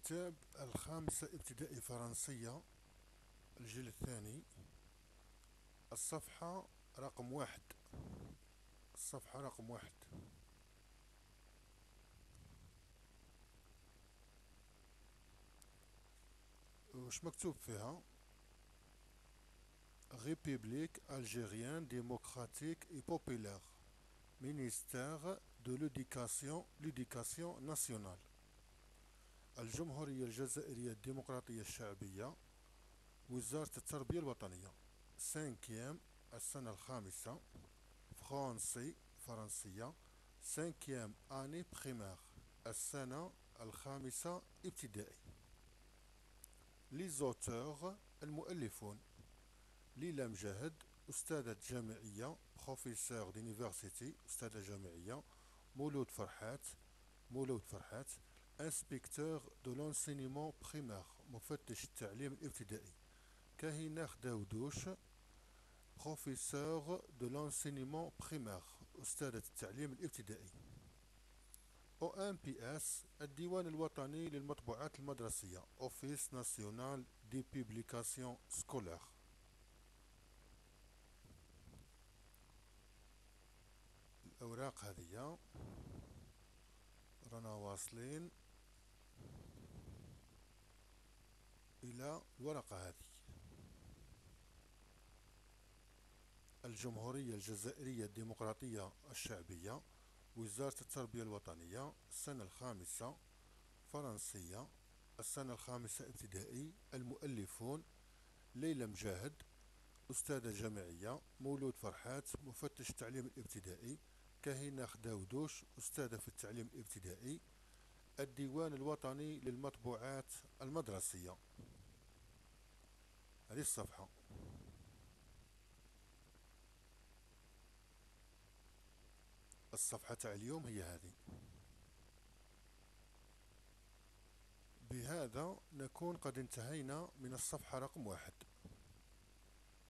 كتاب الخامسة ابتدائي فرنسية، الجيل الثاني. الصفحة رقم واحد. الصفحة رقم واحد. وش مكتوب فيها؟ République algérienne démocratique et populaire, ministère de l'éducation nationale. الجمهورية الجزائرية الديمقراطية الشعبية، وزارة التربية الوطنية. 5 السنة الخامسة. فرنسي فرنسية. 5 année primaire، السنة الخامسة ابتدائي. Les auteurs المؤلفون: ليلى مجاهد، أستاذة جامعية، بروفيسور دينيفرسيتي، أستاذة جامعية. مولود فرحات. انسبكتور دو لونسينيمون بريمير، مفتش التعليم الابتدائي. كاهناخ داودوش، بروفيسور دو لونسينيمون بريمير، أستاذة التعليم الابتدائي. او ام بي اس، الديوان الوطني للمطبوعات المدرسية، اوفيس ناسيونال دي بيبليكاسيون سكولير. الأوراق هذه رانا واصلين إلى الورقة هذه. الجمهورية الجزائرية الديمقراطية الشعبية، وزارة التربية الوطنية، السنة الخامسة فرنسية، السنة الخامسة ابتدائي. المؤلفون: ليلى مجاهد، أستاذة جامعية. مولود فرحات، مفتش التعليم الابتدائي. كاهناخ داودوش، أستاذة في التعليم الابتدائي. الديوان الوطني للمطبوعات المدرسية. هذه الصفحة. الصفحة تاع اليوم هي هذه. بهذا نكون قد انتهينا من الصفحة رقم 1.